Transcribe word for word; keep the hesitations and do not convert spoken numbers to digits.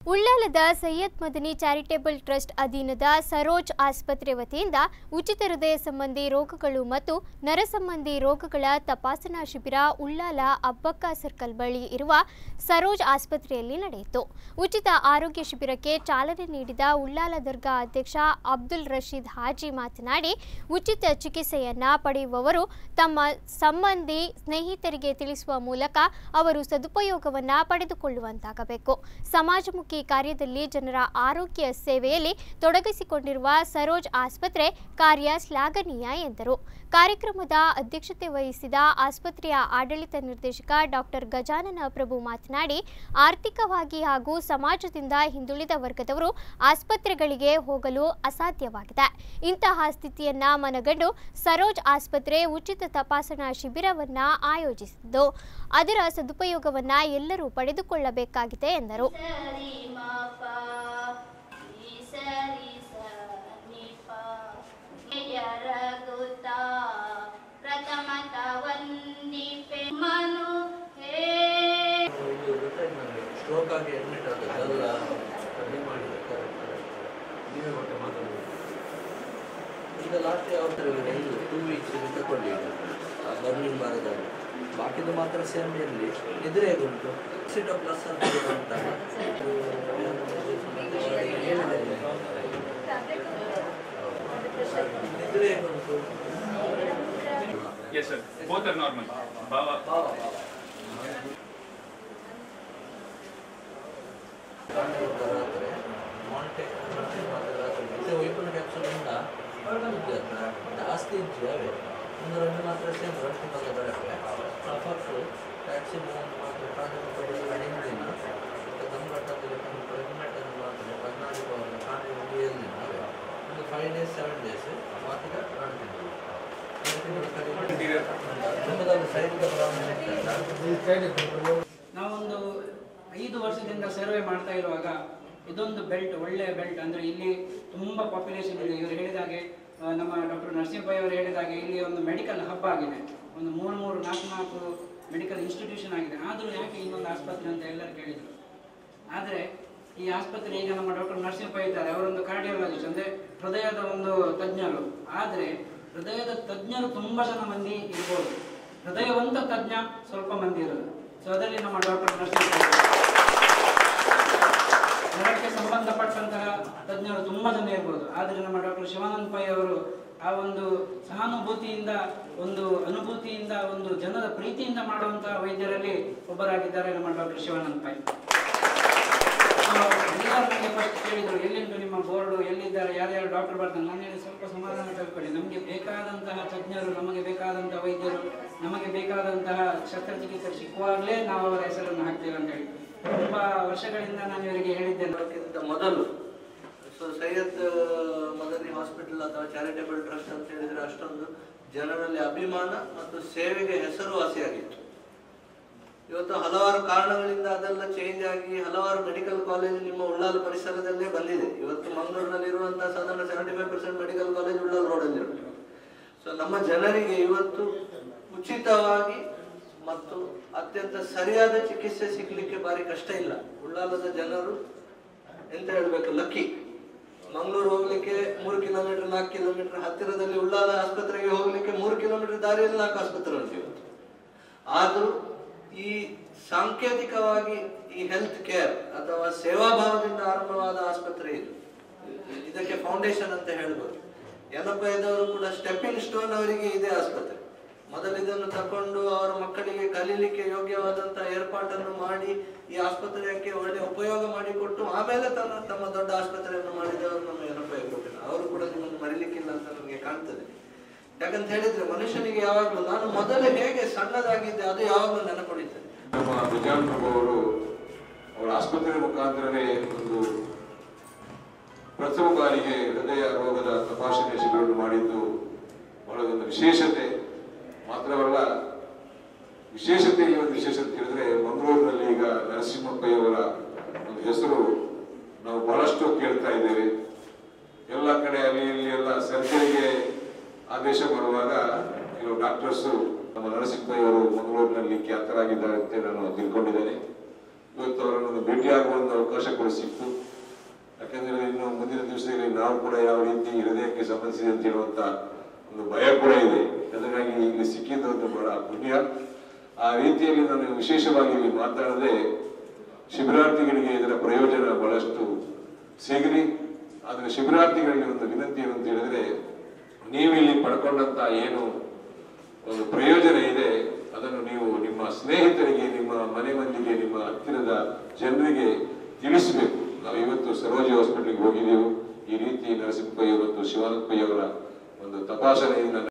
ಉಳ್ಳಾಲದ Syed Madani charitable trust ಅಧೀನದ ಸರೋಜ್ ಆಸ್ಪತ್ರೆ ವತಿಯಿಂದ ಉಚಿತ ಹೃದಯ ಸಂಬಂಧಿ ರೋಗಗಳು ಮತ್ತು ನರ ಸಂಬಂಧಿ ರೋಗಗಳ ತಪಾಸಣಾ ಶಿಬಿರ ಉಳ್ಳಾಲ ಅಬ್ಬಕ್ಕ ಸರ್ಕಲ್ ಬಳಿ ಇರುವ ಸರೋಜ್ ಆಸ್ಪತ್ರೆಯಲ್ಲಿ ನಡೆಯಿತು. ಉಚಿತ ಆರೋಗ್ಯ ಶಿಬಿರಕ್ಕೆ ಚಾಲನೆ ನೀಡಿದ ಉಳ್ಳಾಲ ದರ್ಗಾ ಅಧ್ಯಕ್ಷ ಅಬ್ದುಲ್ ರಶೀದ್ ಹಾಜಿ ಮಾತನಾಡಿ, ಉಚಿತ ಚಿಕಿತ್ಸೆಯನ್ನ ಪಡೆಯುವವರು ತಮ್ಮ ಸಂಬಂಧಿ ಸ್ನೇಹಿತರಿಗೆ ತಿಳಿಸುವ ಮೂಲಕ ಅವರು ಸದುಪಯೋಗವನ್ನ ಪಡೆದುಕೊಳ್ಳುವಂತಾಗಬೇಕು. ಸಮಾಜಮುಖಿ ಕಾರ್ಯದಲ್ಲಿ ಜನರ ಆರೋಗ್ಯ ಸೇವೆಯಲ್ಲಿ ತೊಡಗಿಸಿಕೊಂಡಿರುವ ಸರೋಜ್ ಆಸ್ಪತ್ರೆ ಕಾರ್ಯ ಶ್ಲಾಘನೀಯ ಎಂದರು. ಕಾರ್ಯಕ್ರಮದ ಅಧ್ಯಕ್ಷತೆ ವಹಿಸಿದ ಆಸ್ಪತ್ರೆಯ ಆಡಳಿತ ನಿರ್ದೇಶಕ ಡಾಕ್ಟರ್ ಗಜಾನನ ಪ್ರಭು ಮಾತನಾಡಿ, ಆರ್ಥಿಕವಾಗಿ ಹಾಗೂ ಸಮಾಜದಿಂದ ಹಿಂದುಳಿದ ವರ್ಗದವರು ಆಸ್ಪತ್ರೆಗಳಿಗೆ ಹೋಗಲು ಅಸಾಧ್ಯವಾಗಿದೆ. ಇಂತಹ ಸ್ಥಿತಿಯನ್ನ ಮನಗಂಡು ಸರೋಜ್ ಆಸ್ಪತ್ರೆ ಉಚಿತ ತಪಾಸಣಾ ಶಿಬಿರವನ್ನ ಆಯೋಜಿಸಿದ್ದು, ಅದರ ಸದುಪಯೋಗವನ್ನ ಎಲ್ಲರೂ ಪಡೆದುಕೊಳ್ಳಬೇಕಾಗಿದೆ ಎಂದರು. ಸ್ಟ್ರೋಕ್ ಆಗಿ ಅಡ್ಮಿಟ್ ಆದದ್ದೆಲ್ಲ ಕಡಿಮೆ ಮಾಡಿದೆ. ನೀವೇ ಮತ್ತೆ ಮಾತಾಡೋದು. ಈಗ ಲಾಸ್ಟ್ ಯಾವ ಟೂ ವೀಕ್ಸ್ ತಗೊಂಡಿದ್ದೆ ಬರ್ನಿಂಗ್ ಬಾರದಲ್ಲಿ, ಬಾಕಿದು ಮಾತ್ರ ಸೇಮ್ ಇರಲಿ. ಎದುರೇ ಉಂಟು ಸಿಟೋ ಪ್ಲಸ್ ಅಂತ ಉಂಟಲ್ಲ, ಎದುರೇ ಉಂಟು. Yes sir, both are normal. Baba. Baba. ಜಾಸ್ತಿ ಇದ್ದಾವೆ ಒಂದು రెండు ಮಾತ್ರ ಸೇಮ್ ರೊಟ್ಟಿ ಬಗ್ಗೆ ಬರುತ್ತೆ. ಫಸ್ಟು ಟ್ಯಾಕ್ಸಿ ಮಾತ್ರ ಕಾಂಡಿ ಕಡಿಮೆ ದಿನ ಮತ್ತು ಕಂಪಟ್ಟದಲ್ಲಿ ಪ್ರೆಗ್ನೆಂಟನ್ನು ಮಾತ್ರ ಹದಿನಾಲ್ಕು ಅವರ ಕಾಂಡಿ ಏಳು ದಿನ ಒಂದು ಫೈವ್ ಡೇಸ್ ಸೆವೆನ್ ಡೇಸ್ ಮಾತ್ರ ಕಾಣ್ತಿದ್ವಿ. ನಾವೊಂದು ಐದು ವರ್ಷದಿಂದ ಸರ್ವೆ ಮಾಡ್ತಾ ಇರುವಾಗ ಇದೊಂದು ಬೆಲ್ಟ್, ಒಳ್ಳೆಯ ಬೆಲ್ಟ್ ಅಂದರೆ ಇಲ್ಲಿ ತುಂಬ ಪಾಪ್ಯುಲೇಷನ್ ಇದೆ. ಇವರು ಹೇಳಿದಾಗೆ, ನಮ್ಮ ಡಾಕ್ಟರ್ ನರಸಿಂಹಯ್ಯ ಅವರು ಹೇಳಿದಾಗೆ, ಇಲ್ಲಿ ಒಂದು ಮೆಡಿಕಲ್ ಹಬ್ ಆಗಿದೆ. ಒಂದು ಮೂರು ಮೂರು ನಾಲ್ಕು ನಾಲ್ಕು ಮೆಡಿಕಲ್ ಇನ್ಸ್ಟಿಟ್ಯೂಷನ್ ಆಗಿದೆ. ಆದರೂ ಯಾಕೆ ಇನ್ನೊಂದು ಆಸ್ಪತ್ರೆ ಅಂತ ಎಲ್ಲರೂ ಕೇಳಿದರು. ಆದರೆ ಈ ಆಸ್ಪತ್ರೆ ಈಗ ನಮ್ಮ ಡಾಕ್ಟರ್ ನರಸಿಂಹಯ್ಯ ಇದ್ದಾರೆ, ಅವರೊಂದು ಕಾರ್ಡಿಯಾಲಜಿಸ್ಟ್ ಅಂದರೆ ಹೃದಯದ ಒಂದು ತಜ್ಞರು. ಆದರೆ ಹೃದಯದ ತಜ್ಞರು ತುಂಬ ಜನ ಮಂದಿ ಇರ್ಬೋದು, ಹೃದಯವಂತ ತಜ್ಞ ಸ್ವಲ್ಪ ಮಂದಿ ಇರೋದು. ಸೊ ಅದರಲ್ಲಿ ನಮ್ಮ ಡಾಕ್ಟರ್ ನರಸಿಂಹಯ್ಯ, ನರಕ್ಕೆ ಸಂಬಂಧಪಟ್ಟಂತಹ ತಜ್ಞರು ತುಂಬ ಜನ ಇರ್ಬೋದು. ಆದರೆ ನಮ್ಮ ಡಾಕ್ಟರ್ ಶಿವಾನಂದ ಪೈ ಅವರು ಆ ಒಂದು ಸಹಾನುಭೂತಿಯಿಂದ, ಒಂದು ಅನುಭೂತಿಯಿಂದ, ಒಂದು ಜನರ ಪ್ರೀತಿಯಿಂದ ಮಾಡುವಂತಹ ವೈದ್ಯರಲ್ಲಿ ಒಬ್ಬರಾಗಿದ್ದಾರೆ ನಮ್ಮ ಡಾಕ್ಟರ್ ಶಿವಾನಂದ ಪೈ. ಎಲ್ಲರೂ ನನಗೆ ಫಸ್ಟ್ ಕೇಳಿದರು, ಎಲ್ಲಿಂಟು ನಿಮ್ಮ ಬೋರ್ಡು, ಎಲ್ಲಿದ್ದಾರೆ, ಯಾರ್ಯಾರು ಡಾಕ್ಟರ್ ಬರ್ತಾರೆ. ನಾನು ಹೇಳಿ, ಸ್ವಲ್ಪ ಸಮಾಧಾನ ಕಳ್ಕೊಳ್ಳಿ, ನಮಗೆ ಬೇಕಾದಂತಹ ತಜ್ಞರು, ನಮಗೆ ಬೇಕಾದಂತಹ ವೈದ್ಯರು, ನಮಗೆ ಬೇಕಾದಂತಹ ಶಸ್ತ್ರಚಿಕಿತ್ಸೆ ಸಿಕ್ಕುವಾಗಲೇ ನಾವು ಅವರ ಹೆಸರನ್ನು ಹಾಕ್ತೇವೆ ಅಂತ ಹೇಳಿ ತುಂಬ ವರ್ಷಗಳಿಂದ ನಾನು ಇವರಿಗೆ ಹೇಳಿದ್ದೇನೆ. ಅದಕ್ಕಿಂತ ಮೊದಲು ಸೊ ಸೈಯದ್ ಮದನಿ ಹಾಸ್ಪಿಟಲ್ ಅಥವಾ ಚಾರಿಟೇಬಲ್ ಟ್ರಸ್ಟ್ ಅಂತ ಹೇಳಿದರೆ ಅಷ್ಟೊಂದು ಜನರಲ್ಲಿ ಅಭಿಮಾನ ಮತ್ತು ಸೇವೆಗೆ ಹೆಸರುವಾಸಿಯಾಗಿತ್ತು. ಇವತ್ತು ಹಲವಾರು ಕಾರಣಗಳಿಂದ ಅದೆಲ್ಲ ಚೇಂಜ್ ಆಗಿ ಹಲವಾರು ಮೆಡಿಕಲ್ ಕಾಲೇಜ್ ನಿಮ್ಮ ಉಳ್ಳಾಲ ಪರಿಸರದಲ್ಲೇ ಬಂದಿದೆ. ಇವತ್ತು ಮಂಗಳೂರಿನಲ್ಲಿ ಇರುವಂತಹ ಸಾಧಾರಣ seventy five percent medical college Ullal ರೋಡಲ್ಲಿ ಉಂಟು. ಸೊ ನಮ್ಮ ಜನರಿಗೆ ಇವತ್ತು ಉಚಿತವಾಗಿ ಮತ್ತು ಅತ್ಯಂತ ಸರಿಯಾದ ಚಿಕಿತ್ಸೆ ಸಿಗ್ಲಿಕ್ಕೆ ಭಾರಿ ಕಷ್ಟ ಇಲ್ಲ. ಉಳ್ಳಾಲದ ಜನರು ಎಂತ ಹೇಳ್ಬೇಕು, ಲಕ್ಕಿ. ಮಂಗಳೂರು ಹೋಗ್ಲಿಕ್ಕೆ ಮೂರು ಕಿಲೋಮೀಟರ್ ನಾಲ್ಕು ಕಿಲೋಮೀಟರ್ ಹತ್ತಿರದಲ್ಲಿ ಉಳ್ಳಾಲ ಆಸ್ಪತ್ರೆಗೆ ಹೋಗ್ಲಿಕ್ಕೆ ಮೂರು ಕಿಲೋಮೀಟರ್ ದಾರಿಯಲ್ಲಿ ನಾಲ್ಕು ಆಸ್ಪತ್ರೆ ಉಂಟು ಇವತ್ತು. ಆದ್ರೂ ಈ ಸಾಂಕೇತಿಕವಾಗಿ ಈ ಹೆಲ್ತ್ ಕೇರ್ ಅಥವಾ ಸೇವಾಭಾವದಿಂದ ಆರಂಭವಾದ ಆಸ್ಪತ್ರೆ ಇದು. ಇದಕ್ಕೆ ಫೌಂಡೇಶನ್ ಅಂತ ಹೇಳ್ಬೋದು. ಯನಪಯ್ಯದವರು ಕೂಡ ಸ್ಟೆಪ್ಪಿಂಗ್ ಸ್ಟೋನ್ ಅವರಿಗೆ ಇದೇ ಆಸ್ಪತ್ರೆ. ಮೊದಲು ಇದನ್ನು ತಕೊಂಡು ಅವರ ಮಕ್ಕಳಿಗೆ ಕಲೀಲಿಕ್ಕೆ ಯೋಗ್ಯವಾದಂತಹ ಏರ್ಪಾಟನ್ನು ಮಾಡಿ ಈ ಆಸ್ಪತ್ರೆಗೆ ಒಳ್ಳೆ ಉಪಯೋಗ ಮಾಡಿಕೊಟ್ಟು ಆಮೇಲೆ ತನ್ನ ತಮ್ಮ ದೊಡ್ಡ ಆಸ್ಪತ್ರೆಯನ್ನು ಮಾಡಿದವರು ನಮ್ಮ ಯನಪಯ್ಯ ಕೊಟ್ಟಿಲ್ಲ. ಅವರು ಕೂಡ ನಿಮ್ಮನ್ನು ಮರಿಲಿಕ್ಕಿಲ್ಲ ಅಂತ ನಮಗೆ ಕಾಣ್ತದೆ. ಯಾಕಂತ ಹೇಳಿದ್ರೆ ಮನುಷ್ಯನಿಗೆ ಯಾವಾಗಲೂ ನಾನು ಮೊದಲು ಹೇಗೆ ಸಣ್ಣದಾಗಿದ್ದೆ ಅದು ಯಾವಾಗಲೂ ನೆನಪುಳಿತದೆ. ನಮ್ಮ ಗಜಾನ್ ಪ್ರಭು ಅವರು ಅವರ ಆಸ್ಪತ್ರೆ ಮುಖಾಂತರನೇ ಒಂದು ಪ್ರಥಮ ಬಾರಿಗೆ ಹೃದಯ ರೋಗದ ತಪಾಸಣೆ ಶಿಬಿರವನ್ನು ಮಾಡಿದ್ದು ಬಹಳ ಒಂದು ವಿಶೇಷತೆ. ಮಾತ್ರವಲ್ಲ, ವಿಶೇಷತೆ ಈ ಒಂದು ವಿಶೇಷತೆ ಹೇಳಿದ್ರೆ ಮಂಗಳೂರಿನಲ್ಲಿ ಈಗ ನರಸಿಂಹಪ್ಪಯ್ಯವರ ಒಂದು ಹೆಸರು ನಾವು ಬಹಳಷ್ಟು ಕೇಳ್ತಾ ಇದ್ದೇವೆ. ಎಲ್ಲ ಕಡೆ ಅಲ್ಲಿ ಇಲ್ಲಿ ಎಲ್ಲ ಸರ್ಜರಿಗೆ ಆದೇಶ ಮಾಡುವಾಗ ಕೆಲವು ಡಾಕ್ಟರ್ಸ್ ನಮ್ಮ ನರಸಿಂಹಯ್ಯವರು ಮಂಗಳೂರಿನಲ್ಲಿ ಖ್ಯಾತರಾಗಿದ್ದಾರೆ ಅಂತ ನಾನು ತಿಳ್ಕೊಂಡಿದ್ದೇನೆ. ಇವತ್ತು ಅವರನ್ನು ಭೇಟಿಯಾಗುವ ಒಂದು ಅವಕಾಶ ಕೂಡ ಸಿಕ್ತು. ನಾವು ಕೂಡ ಯಾವ ರೀತಿ ಹೃದಯಕ್ಕೆ ಸಂಬಂಧಿಸಿದೆ ಅಂತ ಹೇಳುವಂತ ಒಂದು ಭಯ ಕೂಡ ಇದೆ. ಅದಕ್ಕಾಗಿ ಇಲ್ಲಿ ಸಿಕ್ಕಿದ್ದು ಒಂದು ಬಹಳ ಪುಣ್ಯ. ಆ ರೀತಿಯಲ್ಲಿ ನಾನು ವಿಶೇಷವಾಗಿ ಇಲ್ಲಿ ಮಾತಾಡದೆ ಶಿಬಿರಾರ್ಥಿಗಳಿಗೆ ಇದರ ಪ್ರಯೋಜನ ಬಹಳಷ್ಟು ಸಿಗಲಿ. ಆದರೆ ಶಿಬಿರಾರ್ಥಿಗಳಿಗೆ ಒಂದು ವಿನಂತಿ ಏನು ಅಂತ ಹೇಳಿದ್ರೆ, ನೀವಿಲ್ಲಿ ಪಡ್ಕೊಂಡಂತ ಏನು ಒಂದು ಪ್ರಯೋಜನ ಇದೆ ಅದನ್ನು ನೀವು ನಿಮ್ಮ ಸ್ನೇಹಿತರಿಗೆ, ನಿಮ್ಮ ಮನೆ ಮಂದಿಗೆ, ನಿಮ್ಮ ಹತ್ತಿರದ ಜನರಿಗೆ ತಿಳಿಸಬೇಕು. ನಾವು ಇವತ್ತು ಸರೋಜಿ ಹಾಸ್ಪಿಟಲ್ಗೆ ಹೋಗಿದ್ದೆವು. ಈ ರೀತಿ ನರಸಿಂಹ ಪೈ ಮತ್ತು ಶಿವಾನಂದ ಪೈ ಅವರ ಒಂದು ತಪಾಸಣೆಯಿಂದ